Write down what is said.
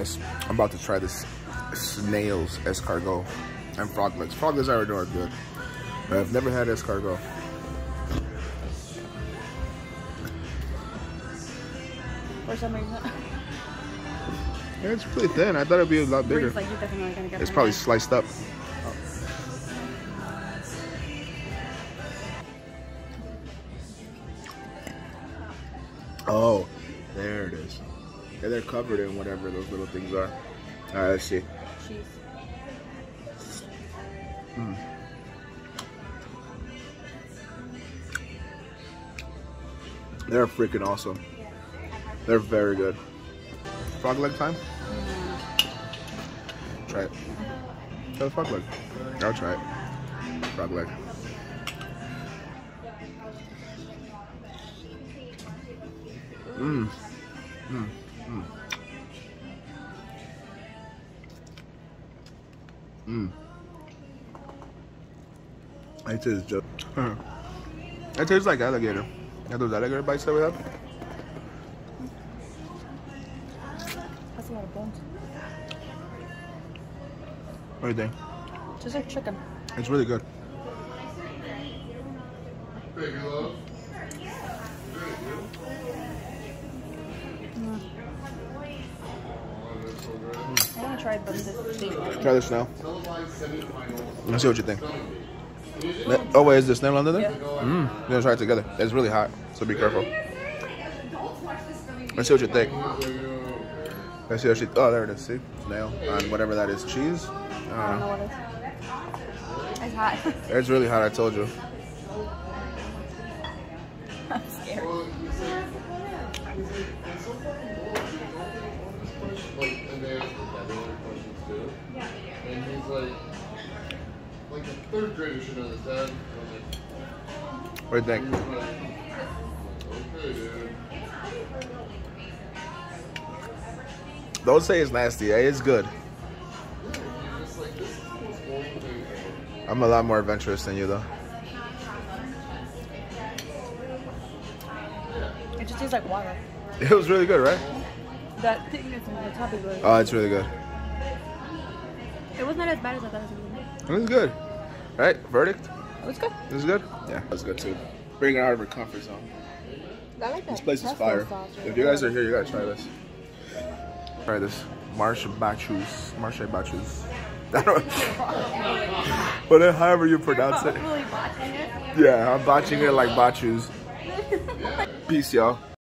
guys, I'm about to try this snails escargot and frog legs. Frog legs I already know are good, but I've never had escargot. For some reason. Yeah, it's pretty thin. I thought it'd be a lot bigger. Like you're definitely gonna get it's probably sliced up. Oh, there it is. Yeah, they're covered in whatever those little things are. Alright, let's see. Cheese. They're freaking awesome. They're very good. Frog leg time? Try it. Try the frog leg. I'll try it. Frog leg. Mmm. Mmm. Mmm. Mmm. It tastes just. It tastes like alligator. Yeah, those alligator bites that we have. That's a lot of bones. What do you think? Just like chicken. It's really good. I want to try this. Try this now. Let's see what you think. Oh wait, is the snail under there? Yeah. We're gonna try it together. It's really hot, so be careful. Let's see what you think. Let's see what she. Oh, there it is. See, snail and whatever that is, cheese. I don't know what it is. It's hot. It's really hot. I told you. I'm scared. And he's like a third grader should know this, Dad. What do you think? Okay, dude. Don't say it's nasty. It's good. I'm a lot more adventurous than you, though. It just tastes like water. It was really good, right? That thing that's on the top is good. Oh, it's really good. It was not as bad as I thought it was going to be. It was good. Right? Verdict? It was good. It was good? Yeah, it was good too. Bring it out of her comfort zone. I like that. This place is fire. If you guys are here, you gotta try this. Try this. Marche Bachus. I don't but then however you pronounce it. Really botching it? Yeah, I'm botching it like Bachus. Peace, y'all.